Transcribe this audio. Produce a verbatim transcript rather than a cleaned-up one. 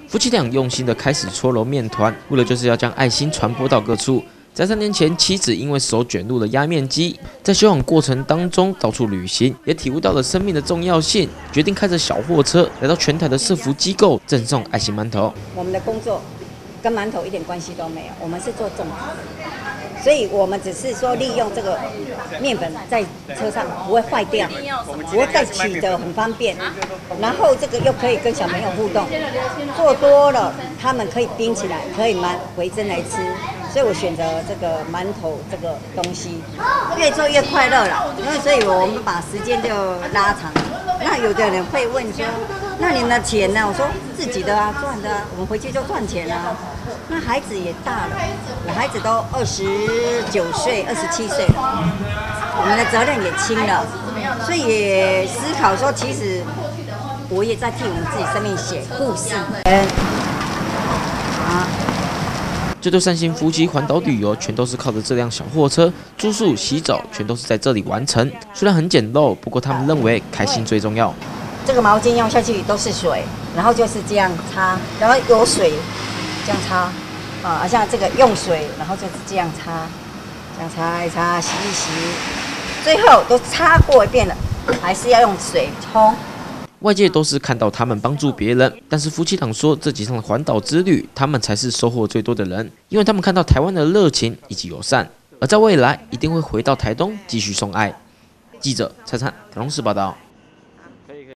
夫妻俩用心的开始搓揉面团，为了就是要将爱心传播到各处。在三年前，妻子因为手卷入了压面机，在修养过程当中到处旅行，也体悟到了生命的重要性，决定开着小货车来到全台的社福机构赠送爱心馒头。 我们的工作跟馒头一点关系都没有，我们是做种植，所以我们只是说利用这个面粉在车上不会坏掉，不会再取得很方便，然后这个又可以跟小朋友互动，做多了他们可以冰起来，可以买回蒸来吃。所以我选择这个馒头这个东西，越做越快乐了。因为所以我们把时间就拉长。那有的人会问说，那你们的钱呢？我说自己的啊，赚的啊，我们回去就赚钱啊。那孩子也大了，我孩子都二十九岁、二十七岁了，我们的责任也轻了，所以也思考说，其实我也在替我们自己生命写故事。啊。 这对善心夫妻环岛旅游，全都是靠着这辆小货车，住宿、洗澡，全都是在这里完成。虽然很简陋，不过他们认为开心最重要。 这个毛巾用下去都是水，然后就是这样擦，然后有水这样擦，啊，像这个用水，然后就是这样擦，这样擦一擦，洗一洗，最后都擦过一遍了，还是要用水冲。 外界都是看到他们帮助别人，但是夫妻俩说，这几趟的环岛之旅，他们才是收获最多的人，因为他们看到台湾的热情以及友善，而在未来一定会回到台东继续送爱。记者蔡灿，台东市报道。